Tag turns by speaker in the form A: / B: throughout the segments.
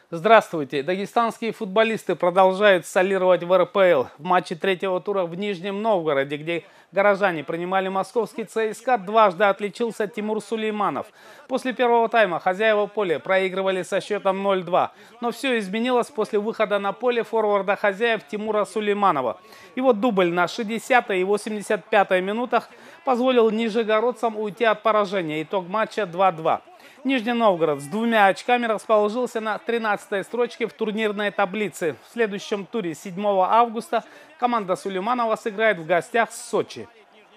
A: Здравствуйте! Дагестанские футболисты продолжают солировать в РПЛ. В матче третьего тура в Нижнем Новгороде, где горожане принимали московский ЦСКА, дважды отличился Тимур Сулейманов. После первого тайма хозяева поля проигрывали со счетом 0-2. Но все изменилось после выхода на поле форварда хозяев Тимура Сулейманова. Его дубль на 60-й и 85-й минутах позволил нижегородцам уйти от поражения. Итог матча 2-2. Нижний Новгород с 2 очками расположился на 13-й строчке в турнирной таблице. В следующем туре 7 августа команда Сулейманова сыграет в гостях с Сочи.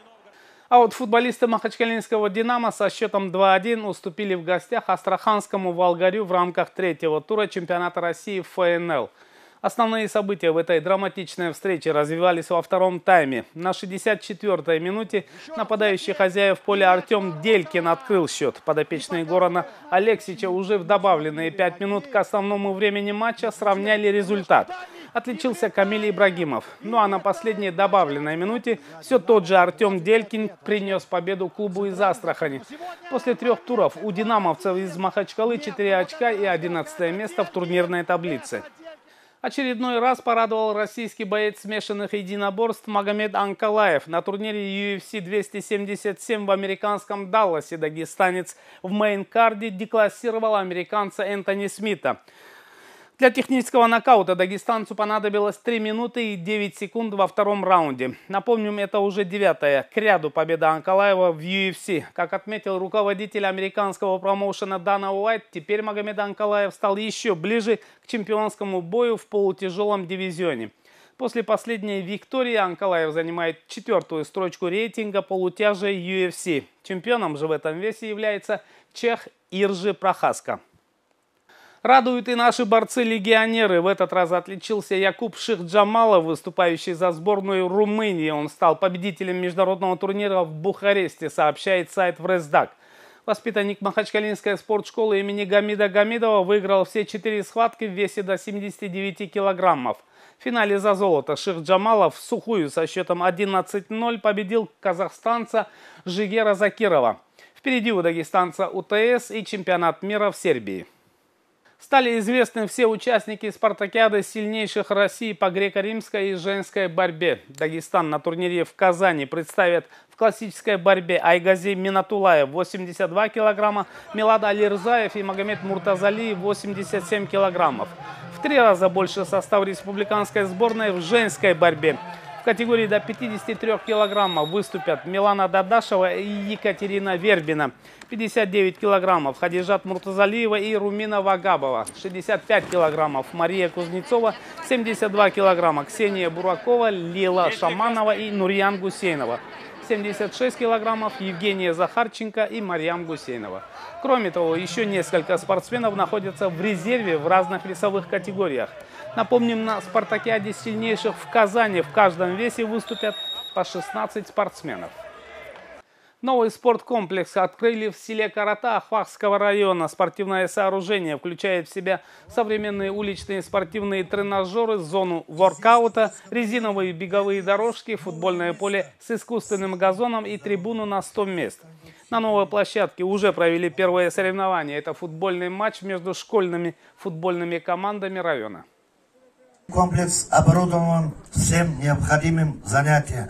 A: А вот футболисты махачкалинского «Динамо» со счетом 2-1 уступили в гостях астраханскому «Волгарю» в рамках третьего тура чемпионата России ФНЛ. Основные события в этой драматичной встрече развивались во втором тайме. На 64-й минуте нападающий хозяев поля Артем Делькин открыл счет. Подопечные Горана Алексича уже в добавленные 5 минут к основному времени матча сравняли результат. Отличился Камиль Ибрагимов. Ну а на последней добавленной минуте все тот же Артем Делькин принес победу клубу из Астрахани. После 3 туров у динамовцев из Махачкалы 4 очка и 11 место в турнирной таблице. Очередной раз порадовал российский боец смешанных единоборств Магомед Анкалаев. На турнире UFC 277 в американском Далласе дагестанец в мейн-карде деклассировал американца Энтони Смита. Для технического нокаута дагестанцу понадобилось 3 минуты и 9 секунд во втором раунде. Напомним, это уже 9-я к ряду победа Анкалаева в UFC. Как отметил руководитель американского промоушена Дана Уайт, теперь Магомед Анкалаев стал еще ближе к чемпионскому бою в полутяжелом дивизионе. После последней виктории Анкалаев занимает 4-ю строчку рейтинга полутяжей UFC. Чемпионом же в этом весе является чех Иржи Прохаска. Радуют и наши борцы-легионеры. В этот раз отличился Якуб Шихджамалов, выступающий за сборную Румынии. Он стал победителем международного турнира в Бухаресте, сообщает сайт Врездак. Воспитанник Махачкалинской спортшколы имени Гамида Гамидова выиграл все 4 схватки в весе до 79 килограммов. В финале за золото Шихджамалов в сухую со счетом 11-0 победил казахстанца Жигера Закирова. Впереди у дагестанца УТС и чемпионат мира в Сербии. Стали известны все участники спартакиады сильнейших России по греко-римской и женской борьбе. Дагестан на турнире в Казани представит в классической борьбе Айгази Минатулаев 82 килограмма, Милад Алирзаев и Магомед Муртазалиев 87 килограммов. В 3 раза больше состав республиканской сборной в женской борьбе. В категории до 53 килограммов выступят Милана Дадашева и Екатерина Вербина. 59 килограммов Хадижат Муртазалиева и Румина Вагабова. 65 килограммов Мария Кузнецова. 72 килограмма Ксения Буракова, Лила Шаманова и Нурьян Гусейнова. 76 килограммов Евгения Захарченко и Марьям Гусейнова. Кроме того, еще несколько спортсменов находятся в резерве в разных весовых категориях. Напомним, на спартакиаде сильнейших в Казани в каждом весе выступят по 16 спортсменов. Новый спорткомплекс открыли в селе Карата Ахвахского района. Спортивное сооружение включает в себя современные уличные спортивные тренажеры, зону воркаута, резиновые беговые дорожки, футбольное поле с искусственным газоном и трибуну на 100 мест. На новой площадке уже провели первые соревнования. Это футбольный матч между школьными футбольными командами района.
B: Комплекс оборудован всем необходимым занятием.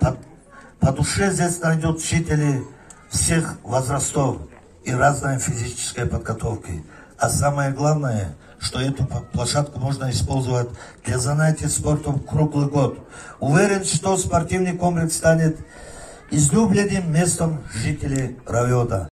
B: По душе здесь найдут учители всех возрастов и разной физической подготовки. А самое главное, что эту площадку можно использовать для занятий спортом круглый год. Уверен, что спортивный комплекс станет излюбленным местом жителей района.